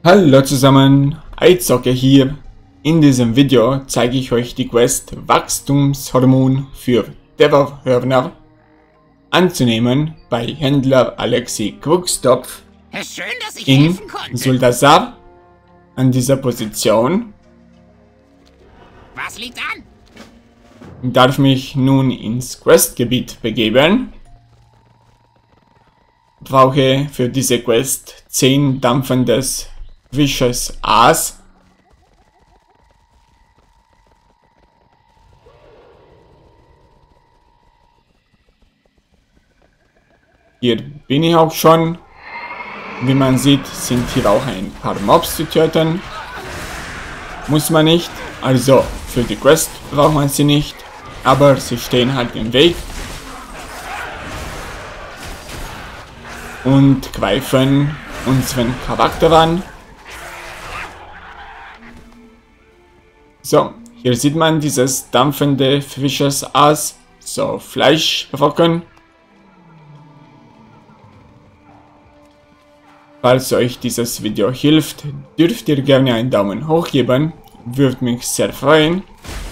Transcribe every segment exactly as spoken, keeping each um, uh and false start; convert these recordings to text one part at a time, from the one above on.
Hallo zusammen, Eizocker hier. In diesem Video zeige ich euch die Quest Wachstumshormon für Terrorhörner anzunehmen bei Händler Alexei Krugstopf Schön, dass ich in helfen konnte. Suldasar an dieser Position. Was liegt an? Darf mich nun ins Questgebiet begeben. Brauche für diese Quest zehn dampfendes frisches Aas. Hier bin ich auch schon. Wie man sieht, sind hier auch ein paar Mobs zu töten. Muss man nicht. Also für die Quest braucht man sie nicht. Aber sie stehen halt im Weg. Und greifen unseren Charakter an. So, hier sieht man dieses dampfende frisches Aas, so Fleischbrocken. Falls euch dieses Video hilft, dürft ihr gerne einen Daumen hoch geben, würde mich sehr freuen.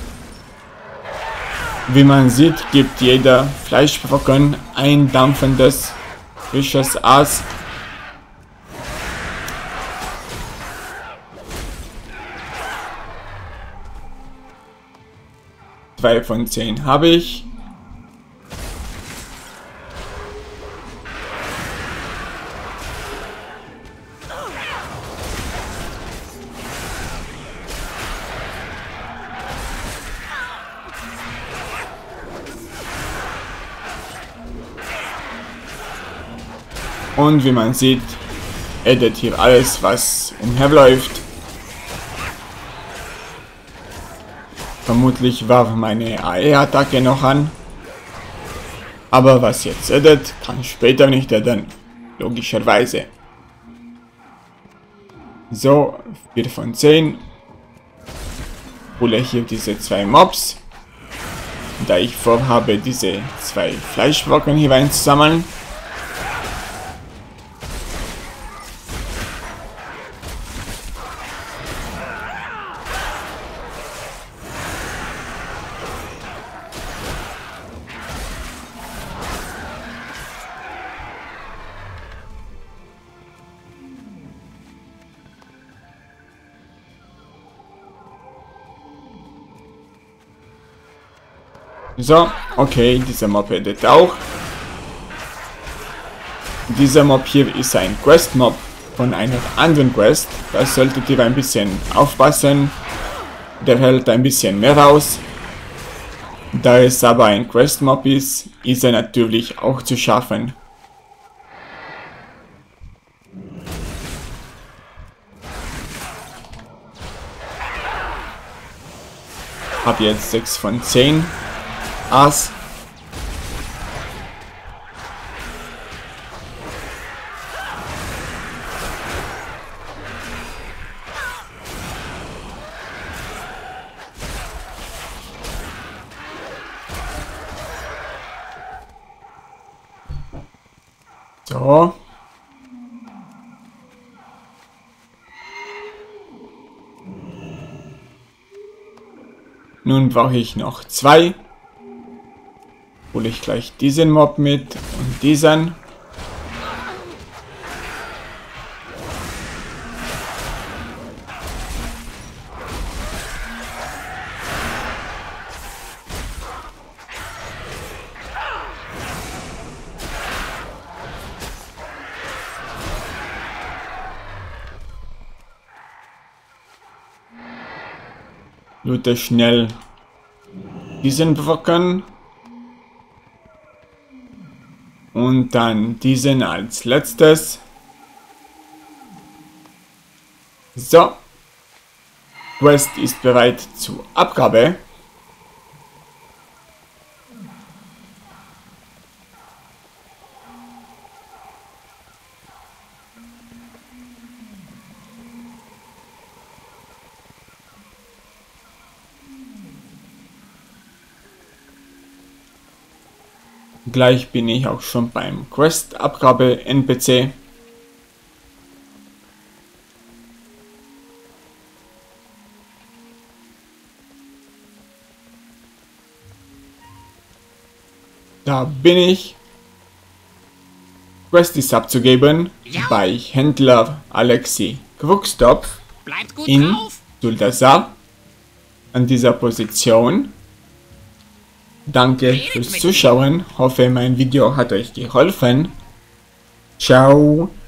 Wie man sieht, gibt jeder Fleischbrocken ein dampfendes frisches Aas. Zwei von zehn habe ich. Und wie man sieht, addet hier alles, was umherläuft. Vermutlich war meine A E-Attacke noch an. Aber was jetzt addet, kann später nicht adden. Logischerweise. So, vier von zehn. Hole hier diese zwei Mobs. Da ich vorhabe, diese zwei Fleischbrocken hier einzusammeln. So, okay, dieser Mob addet auch. Dieser Mob hier ist ein Quest-Mob von einer anderen Quest. Da solltet ihr ein bisschen aufpassen. Der hält ein bisschen mehr aus. Da es aber ein Quest-Mob ist, ist er natürlich auch zu schaffen. Hab jetzt sechs von zehn. Aas. So. Nun brauche ich noch zwei. Hole ich gleich diesen Mob mit und diesen. Loote schnell diesen Brocken. Und dann diesen als letztes. So. Quest ist bereit zur Abgabe. Gleich bin ich auch schon beim Quest-Abgabe N P C. Da bin ich. Quest ist abzugeben Ja. bei Händler Alexi Krugstopf Bleibt gut in drauf. Zuldasar an dieser Position. Danke fürs Zuschauen. Hoffe, mein Video hat euch geholfen. Ciao.